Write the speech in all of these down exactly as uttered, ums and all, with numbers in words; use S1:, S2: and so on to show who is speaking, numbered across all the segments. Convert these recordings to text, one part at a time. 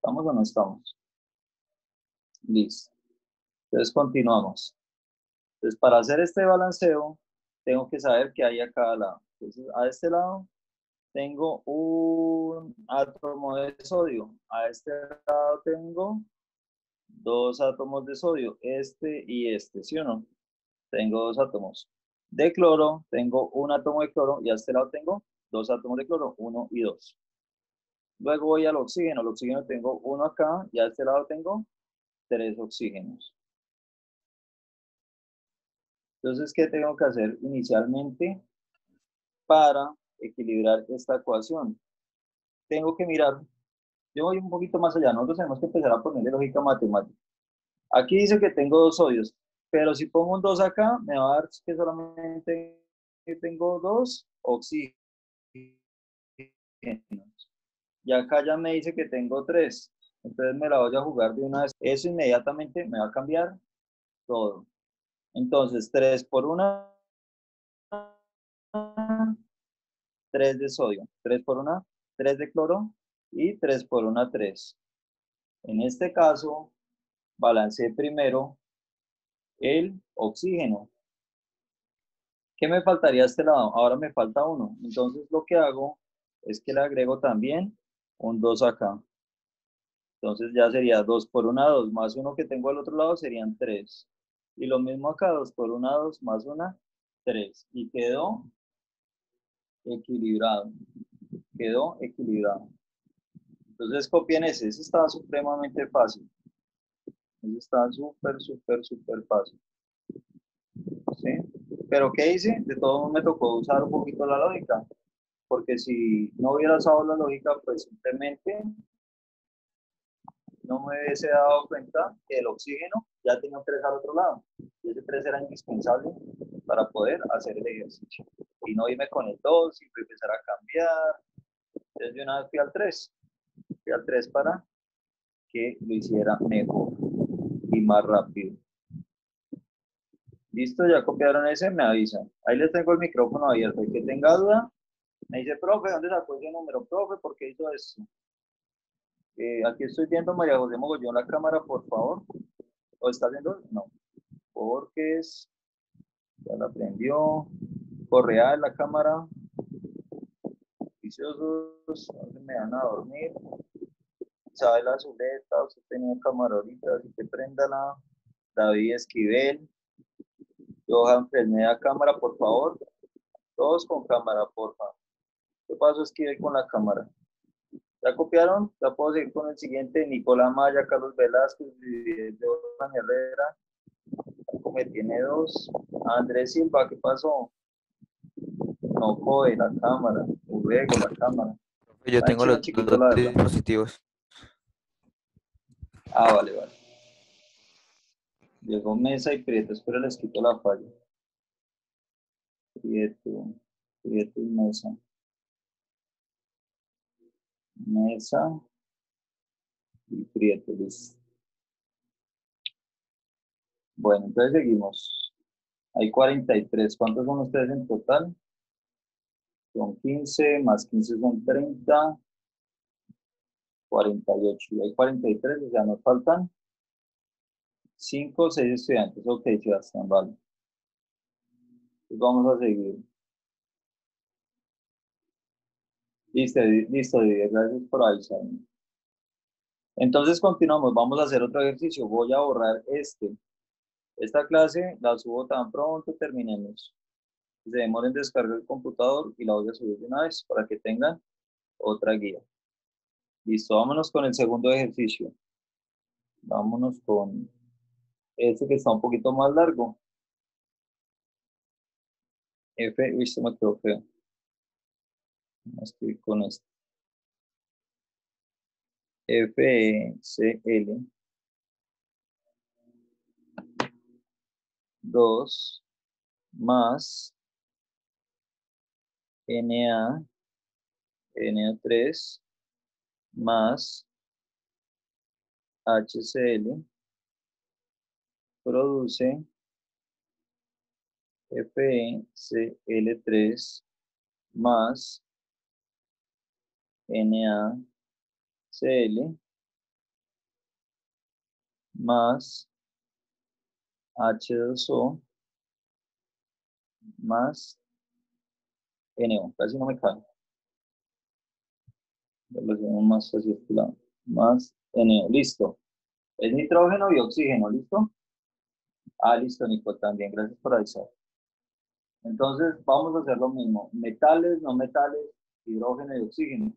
S1: ¿Estamos o no estamos? Listo. Entonces continuamos. Entonces para hacer este balanceo, tengo que saber qué hay a cada lado. Entonces a este lado tengo un átomo de sodio. A este lado tengo dos átomos de sodio, este y este, ¿sí o no? Tengo dos átomos. De cloro, tengo un átomo de cloro y a este lado tengo dos átomos de cloro, uno y dos. Luego voy al oxígeno. El oxígeno tengo uno acá y a este lado tengo tres oxígenos. Entonces, ¿qué tengo que hacer inicialmente para equilibrar esta ecuación? Tengo que mirar, yo voy un poquito más allá, nosotros tenemos que empezar a ponerle lógica matemática. Aquí dice que tengo dos sodios, pero si pongo un dos acá, me va a dar que solamente tengo dos oxígenos. Y acá ya me dice que tengo tres. Entonces me la voy a jugar de una vez. Eso inmediatamente me va a cambiar todo. Entonces, tres por una, tres de sodio. tres por una, tres de cloro. Y tres por una, tres. En este caso, balanceé primero el oxígeno. ¿Qué me faltaría a este lado? Ahora me falta uno. Entonces lo que hago es que le agrego también un dos acá. Entonces ya sería dos por una, dos, más uno que tengo al otro lado serían tres. Y lo mismo acá, dos por una, dos, más una, tres. Y quedó equilibrado. Quedó equilibrado. Entonces copien ese. Ese está supremamente fácil. Ese está súper, súper, súper fácil. ¿Sí? Pero ¿qué hice? De todo me tocó usar un poquito la lógica. Porque si no hubiera usado la lógica, pues simplemente no me hubiese dado cuenta que el oxígeno ya tenía un tres al otro lado. Y ese tres era indispensable para poder hacer el ejercicio. Y no irme con el dos y empezar a cambiar. Entonces de una vez fui al tres. Fui al tres para que lo hiciera mejor y más rápido. Listo, ya copiaron ese, me avisan. Ahí les tengo el micrófono abierto. El que tenga duda, me dice, profe, ¿dónde sacó ese número? Profe, ¿por qué hizo eso? Eh, aquí estoy viendo María José Mogollón la cámara, por favor. ¿O está viendo? No. Porque es, ya la prendió. Correa la cámara. Viciosos, no se me van a dormir. Isabel Azuleta, usted tenía cámara ahorita, así que préndala. David Esquivel. Johan Fresneda, cámara, por favor. Todos con cámara, por favor. ¿Qué pasó, Esquivel, con la cámara? ¿Ya copiaron? Ya puedo seguir con el siguiente. Nicolás Maya, Carlos Velázquez, Johan Herrera. Me tiene dos. Andrés Silva, ¿qué pasó? No coge la cámara. Urrego, la cámara.
S2: Yo
S1: Tan
S2: tengo
S1: chino
S2: los
S1: chiquito,
S2: dos
S1: la verdad.
S2: dispositivos.
S1: Ah, vale, vale. Llegó Mesa y Prieto. Espero les quito la falla. Prieto, Prieto y Mesa. Mesa y Prieto, listo. Bueno, entonces seguimos. Hay cuarenta y tres. ¿Cuántos son ustedes en total? Son quince, más quince son treinta, cuarenta y ocho. Y hay cuarenta y tres, o sea, nos faltan cinco o seis estudiantes. Ok, Sebastián, vale. Pues vamos a seguir. Listo, listo, Didier, gracias por avisarme. Entonces continuamos, vamos a hacer otro ejercicio. Voy a borrar este. Esta clase la subo tan pronto terminemos. Se demoren en descargar el computador y la voy a subir de una vez para que tengan otra guía. Listo, vámonos con el segundo ejercicio. Vámonos con este que está un poquito más largo. F, uy, se me quedó feo. Vamos a escribir con este. F E C L dos más N A N O tres más H C L produce F E C L tres más N A C L más H dos O más N O. Casi no me cae. Lo hacemos más hacia este lado. Más N O. Listo. Es nitrógeno y oxígeno. ¿Listo? Ah, listo, Nico. También. Gracias por avisar. Entonces, vamos a hacer lo mismo. Metales, no metales, hidrógeno y oxígeno.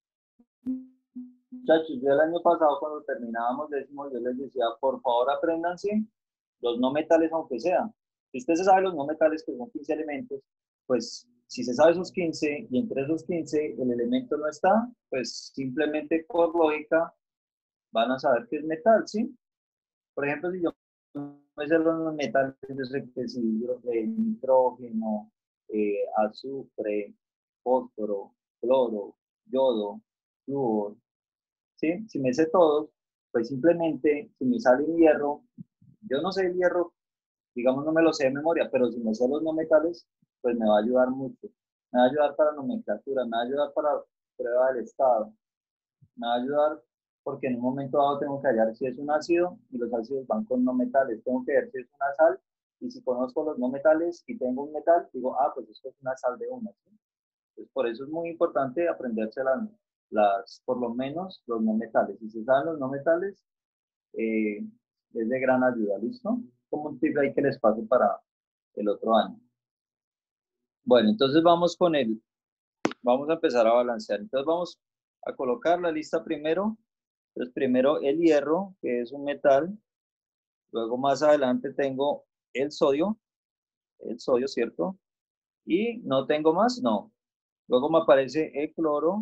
S1: Muchachos, yo el año pasado cuando terminábamos décimo, yo les decía, por favor apréndanse los no metales aunque sea. Si usted se sabe los no metales, que son quince elementos, pues si se sabe esos quince y entre esos quince el elemento no está, pues simplemente por lógica van a saber que es metal, ¿sí? Por ejemplo, si yo me sé los metales, yo sé que es nitrógeno, eh, azufre, fósforo, cloro, yodo, flúor, ¿sí? Si me sé todos, pues simplemente, si me sale un hierro, yo no sé el hierro, digamos, no me lo sé de memoria, pero si me sé los no metales, pues me va a ayudar mucho. Me va a ayudar para nomenclatura, me va a ayudar para prueba del estado, me va a ayudar porque en un momento dado tengo que hallar si es un ácido y los ácidos van con no metales. Tengo que ver si es una sal y si conozco los no metales y tengo un metal, digo, ah, pues esto es una sal de una, ¿sí? Pues por eso es muy importante aprenderse las, las, por lo menos los no metales. Si se saben los no metales, eh, es de gran ayuda, ¿listo? Como un tip ahí que les paso para el otro año. Bueno, entonces vamos con el, vamos a empezar a balancear. Entonces vamos a colocar la lista primero. Entonces primero el hierro, que es un metal. Luego más adelante tengo el sodio, el sodio, ¿cierto? Y no tengo más, no. Luego me aparece el cloro.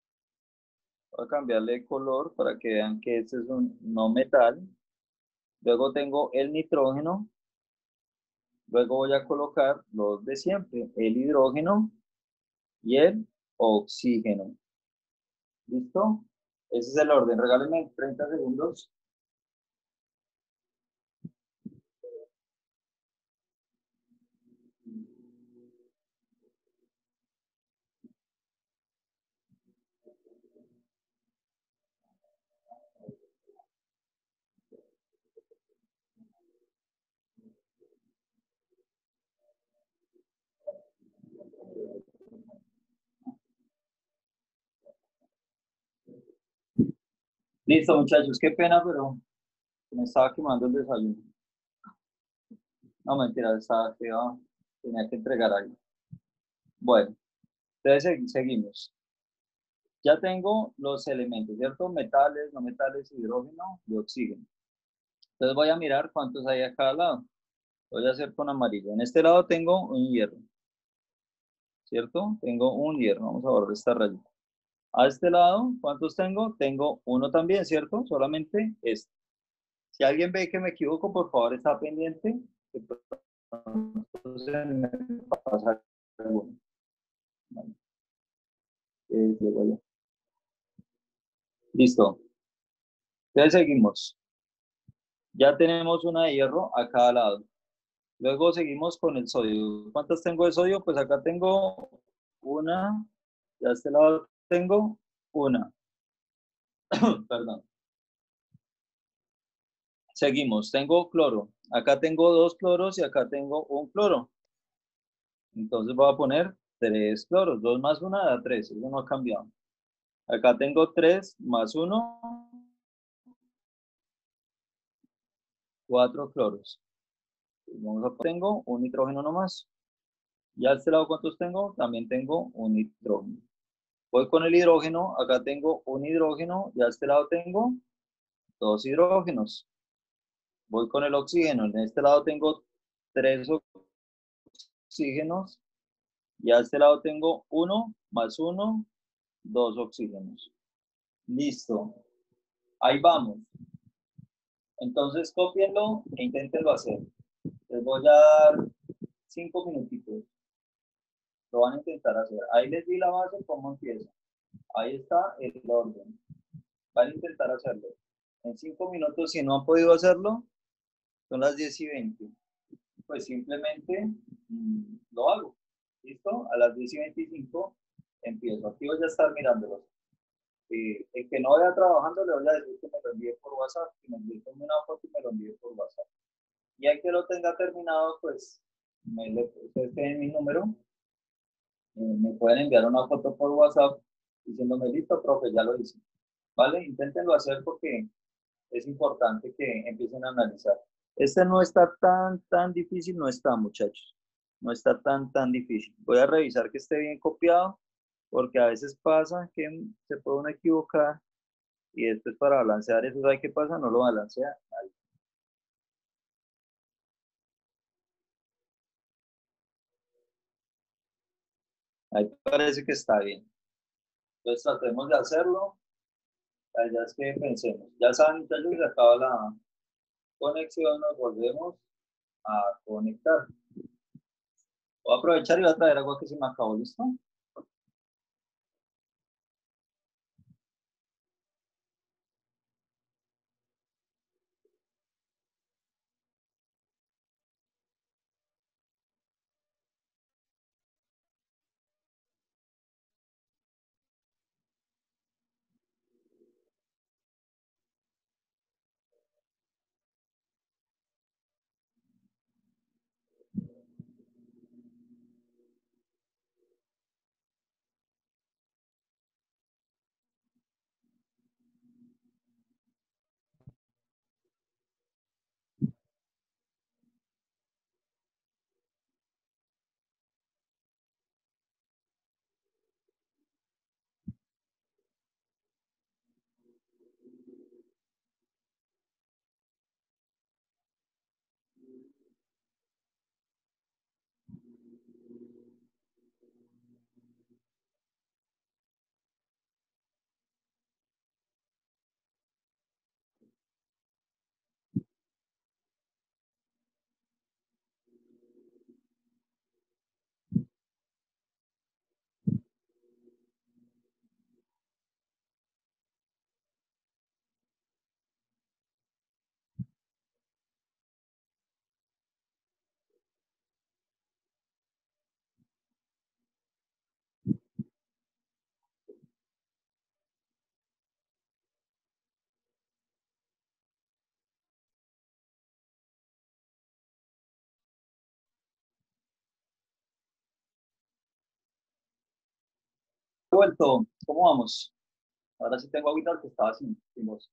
S1: Voy a cambiarle de color para que vean que este es un no metal. Luego tengo el nitrógeno. Luego voy a colocar los de siempre, el hidrógeno y el oxígeno. ¿Listo? Ese es el orden. Regálenme treinta segundos. Listo, muchachos. Qué pena, pero me estaba quemando el desayuno. No, mentira, estaba quedado. Tenía que entregar algo. Bueno, entonces seguimos. Ya tengo los elementos, ¿cierto? Metales, no metales, hidrógeno y oxígeno. Entonces voy a mirar cuántos hay a cada lado. Voy a hacer con amarillo. En este lado tengo un hierro, ¿cierto? Tengo un hierro. Vamos a borrar esta rayita. A este lado, ¿cuántos tengo? Tengo uno también, ¿cierto? Solamente este. Si alguien ve que me equivoco, por favor, está pendiente. Entonces me pasa alguno. Vale. Eh, llego yo. Listo. Entonces seguimos. Ya tenemos una de hierro a cada lado. Luego seguimos con el sodio. ¿Cuántas tengo de sodio? Pues acá tengo una. Y a este lado tengo una. Perdón. Seguimos. Tengo cloro. Acá tengo dos cloros y acá tengo un cloro. Entonces voy a poner tres cloros. Dos más una da tres. Eso no ha cambiado. Acá tengo tres más uno. Cuatro cloros. Vamos a, tengo un nitrógeno nomás. Y a este lado, ¿cuántos tengo? También tengo un nitrógeno. Voy con el hidrógeno. Acá tengo un hidrógeno. Y a este lado tengo dos hidrógenos. Voy con el oxígeno. En este lado tengo tres oxígenos. Y a este lado tengo uno más uno, dos oxígenos. Listo. Ahí vamos. Entonces, cópienlo e inténtenlo hacer. Les voy a dar cinco minutitos. Lo van a intentar hacer. Ahí les di la base, cómo empieza. Ahí está el orden. Van a intentar hacerlo. En cinco minutos, si no han podido hacerlo, son las diez y veinte. Pues simplemente mmm, lo hago. ¿Listo? A las diez y veinticinco empiezo. Aquí voy a estar mirándolos. Eh, el que no vaya trabajando, le voy a decir que me lo envíe por WhatsApp, que me envíe una foto y me lo envíe por WhatsApp. Ya que lo tenga terminado, pues me le ustedes tienen mi número, eh, me pueden enviar una foto por WhatsApp diciéndome listo, profe, ya lo hice. ¿Vale? Inténtenlo hacer porque es importante que empiecen a analizar. Este no está tan, tan difícil, no está, muchachos. No está tan, tan difícil. Voy a revisar que esté bien copiado, porque a veces pasa que se puede uno equivocar y después para balancear eso, ¿sabe qué pasa? No lo balancea. Ahí, ahí parece que está bien. Entonces tratemos de hacerlo. Ya es que pensemos. Ya saben, muchachos, se acaba la conexión, nos volvemos a conectar. Voy a aprovechar y voy a traer agua que se me acabó, ¿listo? Vuelto, ¿cómo vamos? Ahora sí tengo agüita que estaba sin, sin voz.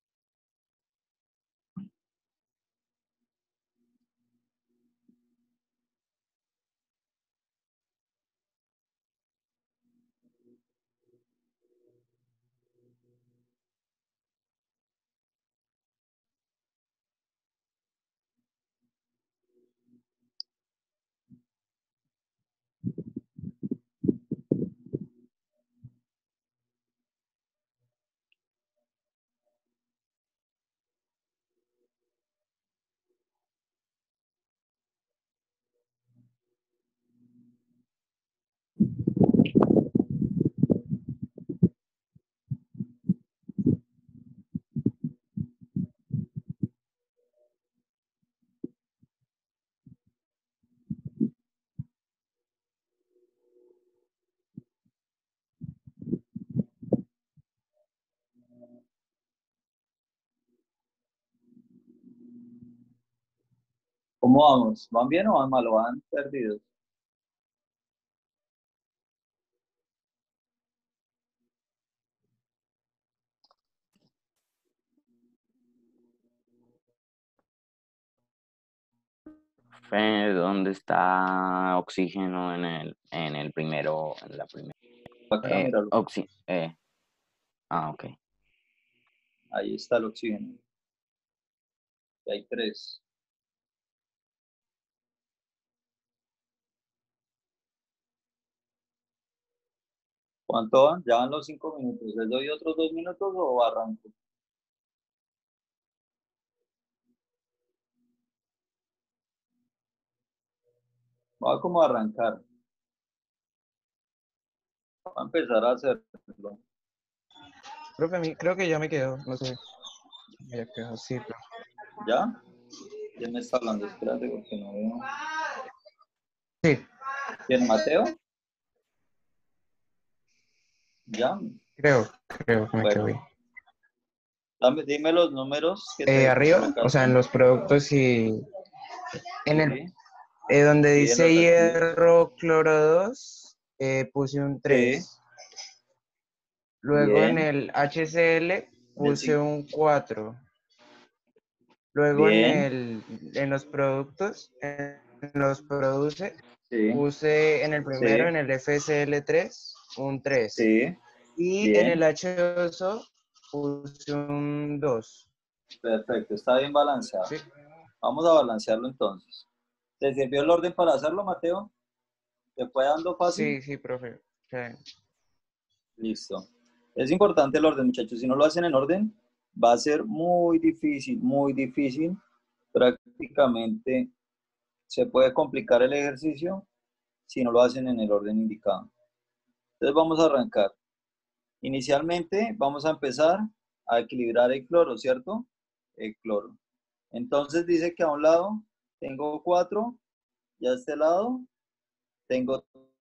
S1: ¿Cómo vamos? ¿Van bien o van mal? ¿O van perdidos?
S2: Fe, ¿dónde está oxígeno en el, en el primero, en la primera?
S1: Acá,
S2: Eh,
S1: míralo.
S2: oxi, eh, ah, ok.
S1: Ahí está el oxígeno. Y hay tres. ¿Cuánto van? Ya van los cinco minutos. ¿Les doy otros dos minutos o arranco? Voy a como arrancar. Voy a empezar a hacerlo.
S3: Profe, a mí creo que ya me quedo, no sé. Ya quedó, sí, pero...
S1: ¿Ya? ¿Quién me está hablando? Espérate porque no veo.
S3: Sí,
S1: ¿Quién, Mateo? ¿Ya?
S3: creo, creo que me quedo
S1: Bueno,
S3: bien.
S1: Dame, dime los números que
S3: Eh,
S1: te
S3: arriba, o sea, en
S1: colocaste.
S3: los productos y en el
S1: Sí,
S3: eh, donde
S1: sí, en
S3: dice
S1: los activos.
S3: hierro cloro dos, eh, puse un
S1: Sí,
S3: tres. Luego en
S1: bien.
S3: el H C L
S1: En el
S3: puse
S1: sí,
S3: un cuatro. Luego en
S1: bien.
S3: el en los productos, en los produce,
S1: Sí,
S3: puse en el primero, en
S1: sí,
S3: el F C L tres, un tres.
S1: sí,
S3: Y en el
S1: bien.
S3: H dos O puse un dos.
S1: Perfecto, está bien balanceado.
S3: ¿Sí?
S1: Vamos a balancearlo entonces. ¿Te sirvió el orden para hacerlo, Mateo? ¿Te fue dando fácil?
S3: Sí, sí, profe. Sí.
S1: Listo. Es importante el orden, muchachos. Si no lo hacen en orden, va a ser muy difícil, muy difícil. Prácticamente se puede complicar el ejercicio si no lo hacen en el orden indicado. Entonces vamos a arrancar. Inicialmente vamos a empezar a equilibrar el cloro, ¿cierto? El cloro. Entonces dice que a un lado tengo cuatro y a este lado tengo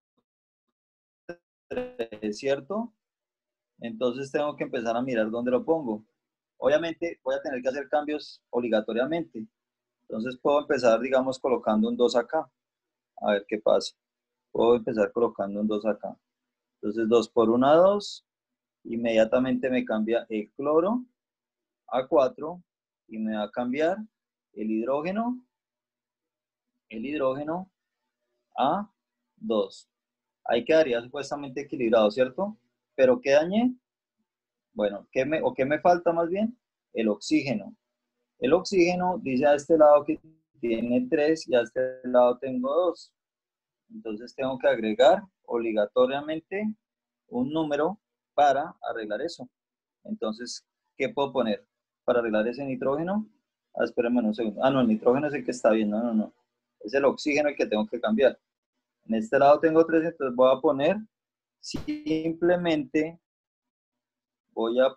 S1: tres, ¿cierto? Entonces tengo que empezar a mirar dónde lo pongo. Obviamente voy a tener que hacer cambios obligatoriamente. Entonces puedo empezar, digamos, colocando un dos acá. A ver qué pasa. Puedo empezar colocando un dos acá. Entonces dos por uno a dos. Inmediatamente me cambia el cloro a cuatro y me va a cambiar el hidrógeno, el hidrógeno a dos. Ahí quedaría supuestamente equilibrado, ¿cierto? Pero ¿qué dañé? Bueno, ¿qué me, o qué me falta más bien? El oxígeno. El oxígeno dice a este lado que tiene tres y a este lado tengo dos. Entonces tengo que agregar obligatoriamente un número para arreglar eso. Entonces, ¿qué puedo poner para arreglar ese nitrógeno? Ah, espérenme un segundo. Ah, no, el nitrógeno es el que está bien. No, no, no. Es el oxígeno el que tengo que cambiar. En este lado tengo tres, entonces voy a poner simplemente, voy a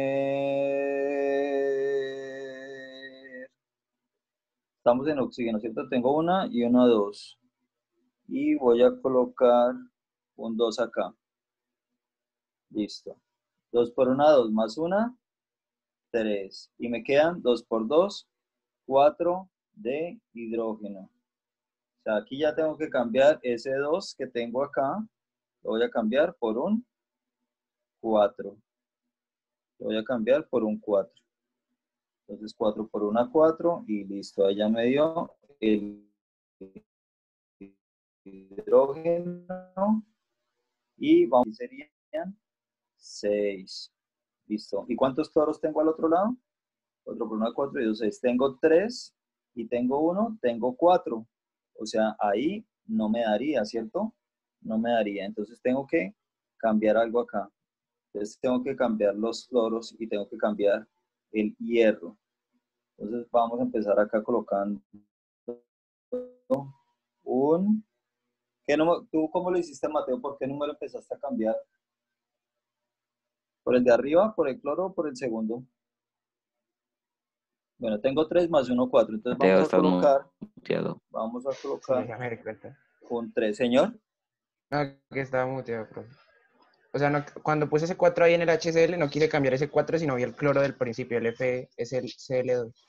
S1: poner, estamos en oxígeno, ¿cierto? Tengo una y una dos. Y voy a colocar un dos acá. Listo. dos por una, dos más una, tres. Y me quedan dos por dos, cuatro de hidrógeno. O sea, aquí ya tengo que cambiar ese dos que tengo acá. Lo voy a cambiar por un cuatro. Lo voy a cambiar por un cuatro. Entonces cuatro por uno, cuatro. Y listo. Ahí ya me dio el hidrógeno. Y vamos, serían seis. Listo. ¿Y cuántos cloros tengo al otro lado? cuatro por uno, cuatro y dos, seis. Tengo tres y tengo uno, tengo cuatro. O sea, ahí no me daría, ¿cierto? No me daría. Entonces tengo que cambiar algo acá. Entonces tengo que cambiar los cloros y tengo que cambiar el hierro. Entonces vamos a empezar acá colocando un... ¿Qué número, ¿Tú cómo lo hiciste, Mateo? ¿Por qué número empezaste a cambiar? ¿Por el de arriba, por el cloro o por el segundo? Bueno, tengo tres más uno, cuatro. Entonces
S2: Mateo,
S1: vamos a
S2: estás
S1: colocar,
S2: muteado.
S1: vamos a
S3: Sí,
S1: colocar
S3: ya me di cuenta.
S1: un tres, señor.
S3: No, que estaba muteado, profe. O sea, no, cuando puse ese cuatro ahí en el H C L, no quise cambiar ese cuatro, sino vi el cloro del principio, el F es el C L dos.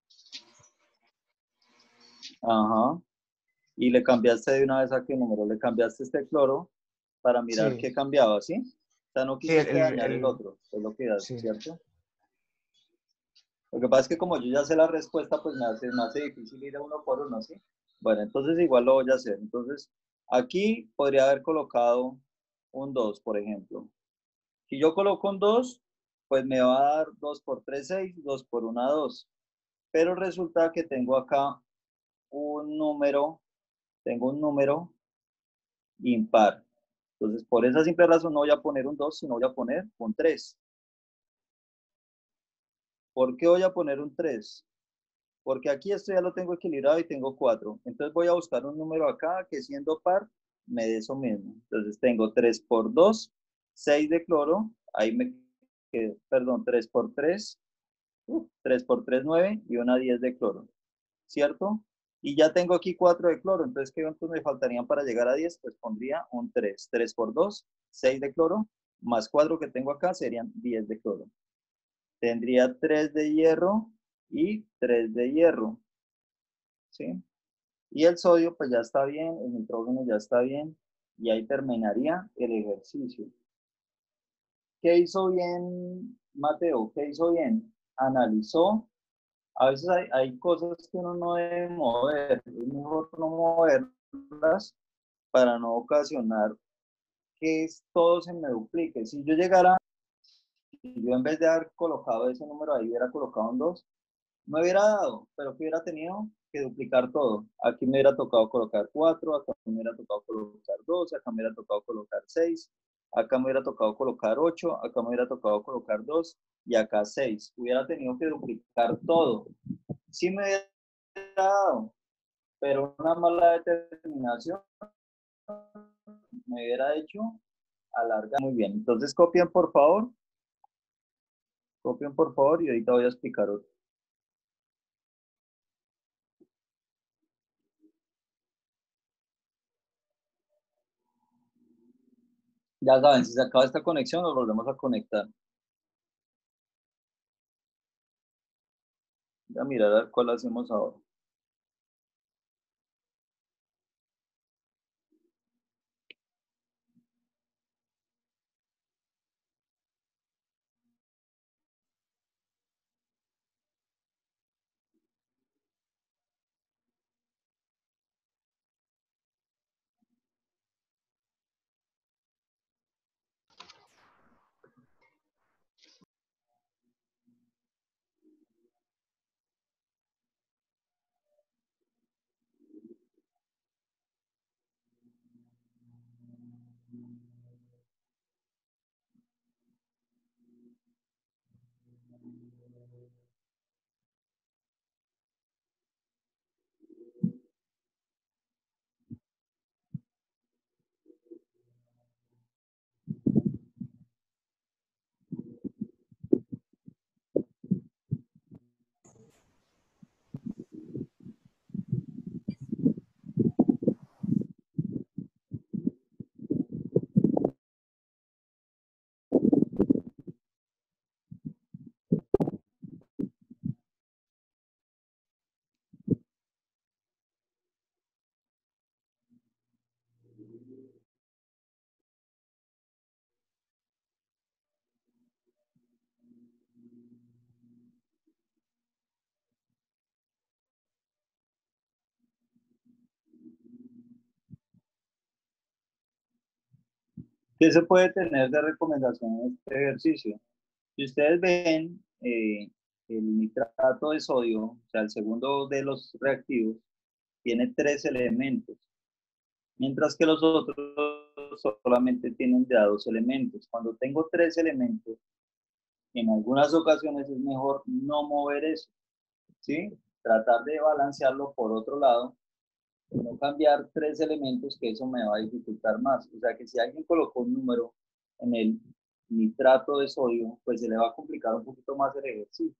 S1: Ajá. Y le cambiaste de una vez a qué número. Le cambiaste este cloro para mirar
S3: Sí,
S1: qué cambiaba, ¿sí? O sea, no
S3: sí, el,
S1: quisiste
S3: el,
S1: dañar el
S3: el-
S1: otro. Es lo que hace,
S3: sí.
S1: ¿cierto? Lo que pasa es que como yo ya sé la respuesta, pues me hace, me hace difícil ir a uno por uno, ¿sí? Bueno, entonces igual lo voy a hacer. Entonces, aquí podría haber colocado un dos, por ejemplo. Si yo coloco un dos, pues me va a dar dos por tres, seis, dos por uno, dos. Pero resulta que tengo acá un número, tengo un número impar. Entonces, por esa simple razón no voy a poner un dos, sino voy a poner un tres. ¿Por qué voy a poner un tres? Porque aquí esto ya lo tengo equilibrado y tengo cuatro. Entonces voy a buscar un número acá que siendo par me dé eso mismo. Entonces tengo tres por dos, seis de cloro. Ahí me quedo, perdón, tres por tres, uh, tres por tres, nueve y una diez de cloro. ¿Cierto? Y ya tengo aquí cuatro de cloro. Entonces, ¿qué cuántos me faltarían para llegar a diez? Pues pondría un tres. tres por dos, seis de cloro, más cuatro que tengo acá serían diez de cloro. tendría tres de hierro y tres de hierro, ¿sí? Y el sodio pues ya está bien, el nitrógeno ya está bien, y ahí terminaría el ejercicio. ¿Qué hizo bien Mateo? ¿Qué hizo bien? Analizó. A veces hay, hay cosas que uno no debe mover, es mejor no moverlas para no ocasionar que todo se me duplique. Si yo llegara, si yo en vez de haber colocado ese número ahí, hubiera colocado un dos, me hubiera dado, pero que hubiera tenido que duplicar todo. Aquí me hubiera tocado colocar cuatro, acá me hubiera tocado colocar dos, acá me hubiera tocado colocar seis, acá me hubiera tocado colocar ocho, acá me hubiera tocado colocar dos y acá seis. Hubiera tenido que duplicar todo. Sí me hubiera dado, pero una mala determinación me hubiera hecho alargar. Muy bien, entonces copien por favor. Copien por favor y ahorita voy a explicar otro. Ya saben, si se acaba esta conexión, nos volvemos a conectar. Voy a mirar a ver cuál hacemos ahora. ¿Qué se puede tener de recomendación en este ejercicio? Si ustedes ven, eh, el nitrato de sodio, o sea, el segundo de los reactivos, tiene tres elementos, mientras que los otros solamente tienen de a dos elementos. Cuando tengo tres elementos, en algunas ocasiones es mejor no mover eso, ¿sí? Tratar de balancearlo por otro lado, no cambiar tres elementos, que eso me va a dificultar más. O sea que si alguien colocó un número en el nitrato de sodio, pues se le va a complicar un poquito más el ejercicio.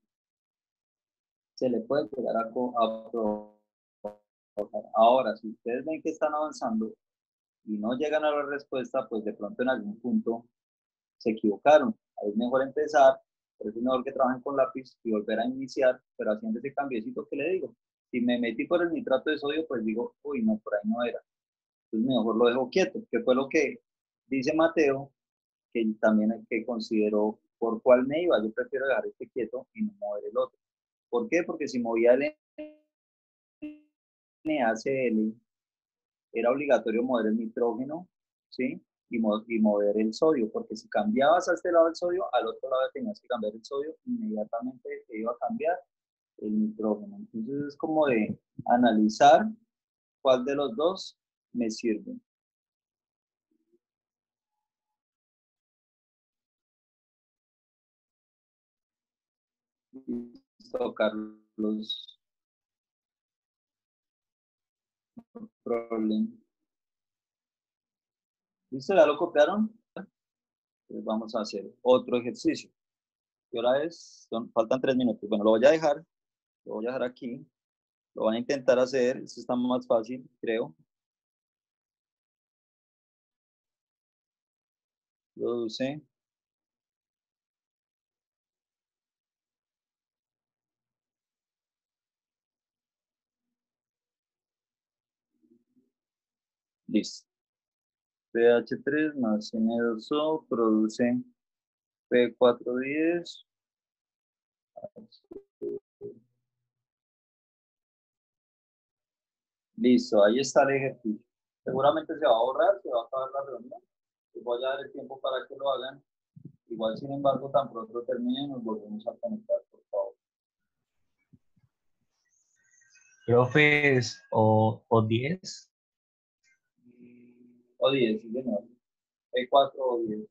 S1: Se le puede llegar a, a provocar. Ahora, si ustedes ven que están avanzando y no llegan a la respuesta, pues de pronto en algún punto se equivocaron. Ahí es mejor empezar, pero es mejor que trabajen con lápiz y volver a iniciar, pero haciendo ese cambiecito que le digo. Si me metí por el nitrato de sodio, pues digo, uy, no, por ahí no era. Entonces mejor lo dejo quieto, que fue lo que dice Mateo, que también que consideró por cuál me iba. Yo prefiero dejar este quieto y no mover el otro. ¿Por qué? Porque si movía el N A C L, era obligatorio mover el nitrógeno, ¿sí? Y, mo y mover el sodio, porque si cambiabas a este lado el sodio, al otro lado tenías que cambiar el sodio, inmediatamente te iba a cambiar el nitrógeno. Entonces es como de analizar cuál de los dos me sirve. Listo, Carlos. Problem. ¿Listo? ¿Ya lo copiaron? Entonces vamos a hacer otro ejercicio. ¿Qué hora es? Son, faltan tres minutos. Bueno, lo voy a dejar. Lo voy a dejar aquí. Lo van a intentar hacer. Esto está más fácil, creo. Produce. Listo. P H tres más N dos O produce P cuatrocientos diez. Listo, ahí está el ejercicio. Seguramente se va a borrar, se va a acabar la reunión. Les voy a dar el tiempo para que lo hagan. Igual, sin embargo, tan pronto termine, nos volvemos a conectar, por favor.
S4: Profes, o, o diez.
S1: O diez, sí, señor. P cuatro o diez.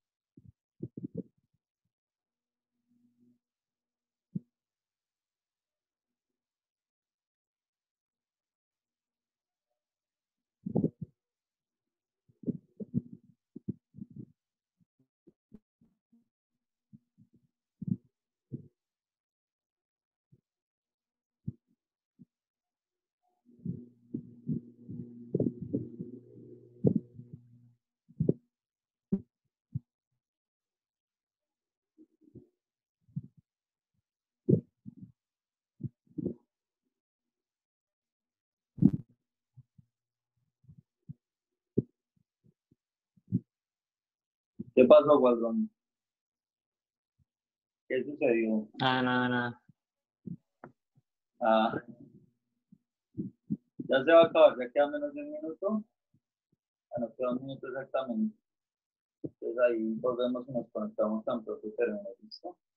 S1: ¿Qué pasó, Gualdón? ¿Qué sucedió?
S4: Nada, nada, nada.
S1: Ah, ya se va a acabar, ya queda menos de un minuto. Ah, nos queda un minuto exactamente. Entonces ahí volvemos y nos conectamos tan pronto termine, ¿listo?